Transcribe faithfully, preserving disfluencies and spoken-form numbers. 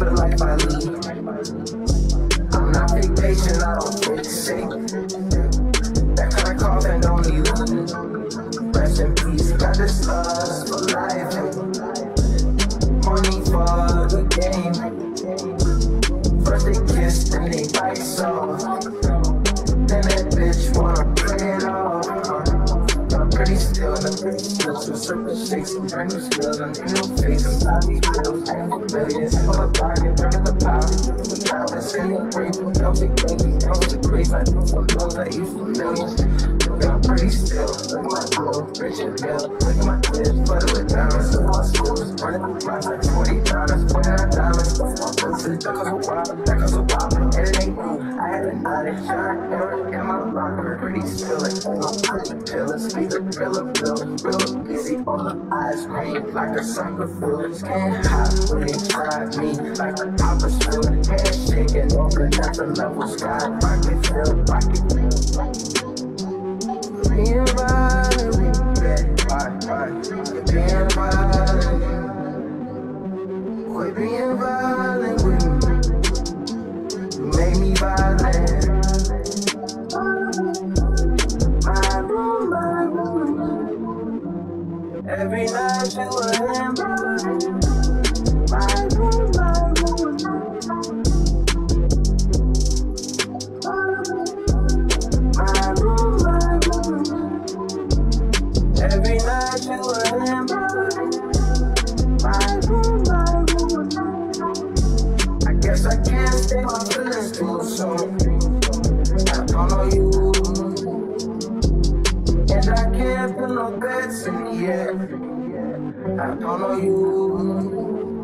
for the life I lead. I'm not fake patient, I don't fake sick. That kind of coffin don't need one. Rest in peace, got this love for life. Money for the game. First they kiss, then they bite off. Then that bitch wanna play it off. I'm pretty still, and I'm pretty still. So circle shakes, some brand new skills. I'm in no face, I'm not these pills. I ain't rebellious, I'm a pocket, turn to the power. Let's get it great, healthy, crazy, healthy, crazy. I do for those that eat for millions. I'm pretty still, look at my glow, rich and ill. Look at my kids, butter with diamonds. So my schools, running through my like forty dollars, forty-nine diamonds. That goes a wild, that goes a wild, and it ain't new. I had a night at shot, in my locker, pretty still. Like, I'm pretty pillars, speak a thriller bill. Real easy on the ice cream, like a soccer field. Skin hot when they try me, like a popper's field. Head shaking over, that's a level sky. Rocket field, rocket field. Being violent, we get why, why? Being violent, quit being violent with me. You make me violent. My room, my room. Every night you were in my room, my room. My room, my room. Every night you were in my room, my room. I guess I can't stay my feelings too soon. I don't know you, and I can't feel no beds in the air. I don't know you.